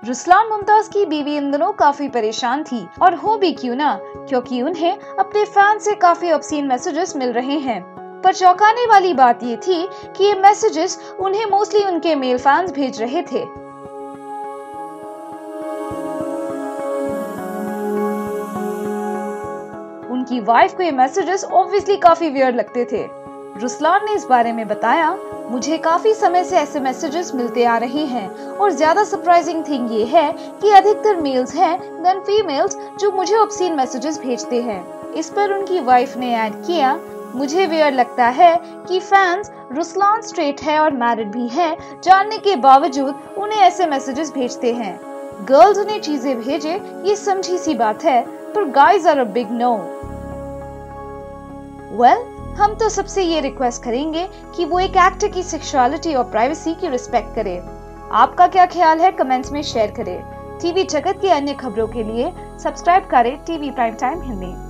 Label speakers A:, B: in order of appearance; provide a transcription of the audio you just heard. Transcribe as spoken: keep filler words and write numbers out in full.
A: रुसलान मुमताज की बीवी इन दिनों काफी परेशान थी, और हो भी क्यों ना, क्योंकि उन्हें अपने फैन से काफी ऑब्सीन मैसेजेस मिल रहे हैं। पर चौंकाने वाली बात ये थी कि ये मैसेजेस उन्हें मोस्टली उनके मेल फैंस भेज रहे थे। उनकी वाइफ को ये मैसेजेस ऑब्वियसली काफी वियर्ड लगते थे। रुसलान ने इस बारे में बताया, मुझे काफी समय से ऐसे मैसेजेस मिलते आ रहे हैं, और ज्यादा सरप्राइजिंग थिंग ये है कि अधिकतर मेल्स हैं देन फीमेल्स जो मुझे ऑब्सीन मैसेजेस भेजते हैं। इस पर उनकी वाइफ ने ऐड किया, मुझे वियर्ड लगता है कि फैंस रुसलान स्ट्रेट है और मैरिड भी है जानने के बावजूद उन्हें ऐसे मैसेजेस भेजते हैं। गर्ल्स उन्हें चीजें भेजे ये समझी सी बात है, पर guys are a big no. Well, हम तो सबसे ये रिक्वेस्ट करेंगे कि वो एक एक्टर की सेक्सुअलिटी और प्राइवेसी की रिस्पेक्ट करे। आपका क्या ख्याल है, कमेंट्स में शेयर करें। टीवी जगत की अन्य खबरों के लिए सब्सक्राइब करें टीवी प्राइम टाइम हिंदी।